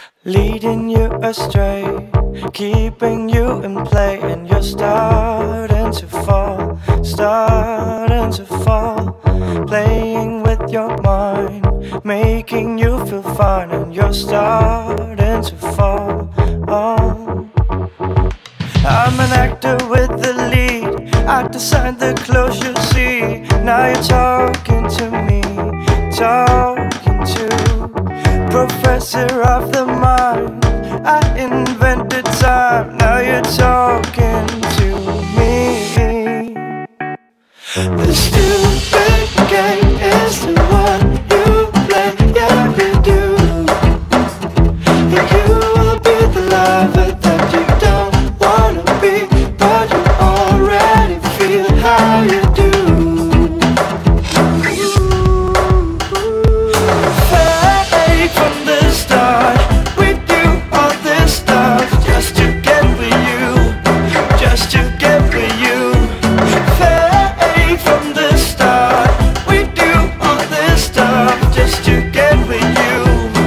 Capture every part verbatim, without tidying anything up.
leading you astray, keeping you in play, and you're starting to fall, starting to fall. Playing with your mind, making you feel fine, and you're starting to fall. Oh, I'm an actor with the lead, I designed the clothes you see. Now you're talking to me, talking to professor of the mind. I invented time, now you're talking to me. The stupid game is the one you play, yeah you do. You will be the lover that you don't wanna be, but you already feel how you do. Fake from the start, we do all this stuff just to get with you, just to get with you. Fake from the start, we do all this stuff just to get with you.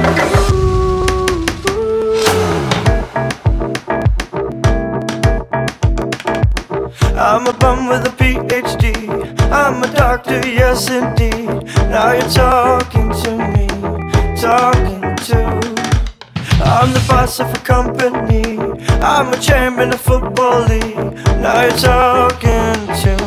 I'm a bum with a P H D, I'm a doctor, yes indeed. Now you're talking to me, talking to. I'm the boss of a company, I'm a champion of football league. Now you're talking to